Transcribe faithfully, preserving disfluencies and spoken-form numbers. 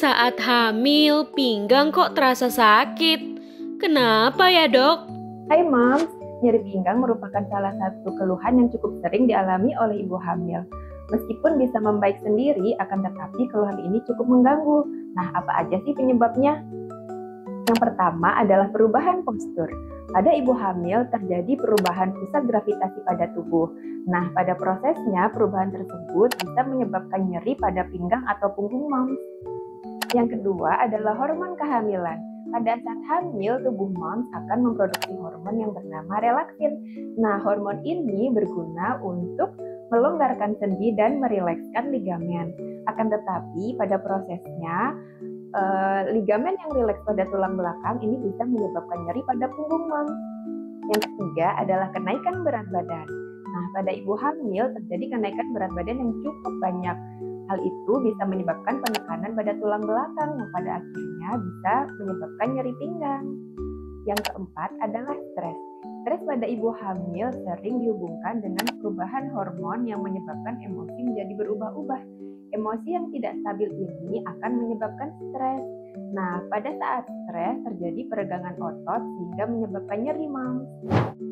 Saat hamil, pinggang kok terasa sakit. Kenapa ya, Dok? Hai Moms, nyeri pinggang merupakan salah satu keluhan yang cukup sering dialami oleh ibu hamil. Meskipun bisa membaik sendiri, akan tetapi keluhan ini cukup mengganggu. Nah, apa aja sih penyebabnya? Yang pertama adalah perubahan postur. Pada ibu hamil terjadi perubahan pusat gravitasi pada tubuh. Nah, pada prosesnya perubahan tersebut bisa menyebabkan nyeri pada pinggang atau punggung moms. Yang kedua adalah hormon kehamilan. Pada saat hamil, tubuh moms akan memproduksi hormon yang bernama relaksin. Nah, hormon ini berguna untuk melonggarkan sendi dan merilekskan ligamen. Akan tetapi, pada prosesnya, eh, ligamen yang rileks pada tulang belakang ini bisa menyebabkan nyeri pada punggung moms. Yang ketiga adalah kenaikan berat badan. Nah, pada ibu hamil terjadi kenaikan berat badan yang cukup banyak. Hal itu bisa menyebabkan penekanan pada tulang belakang yang pada akhirnya bisa menyebabkan nyeri pinggang. Yang keempat adalah stres. Stres pada ibu hamil sering dihubungkan dengan perubahan hormon yang menyebabkan emosi menjadi berubah-ubah. Emosi yang tidak stabil ini akan menyebabkan stres. Nah, pada saat stres terjadi peregangan otot sehingga menyebabkan nyeri, Moms.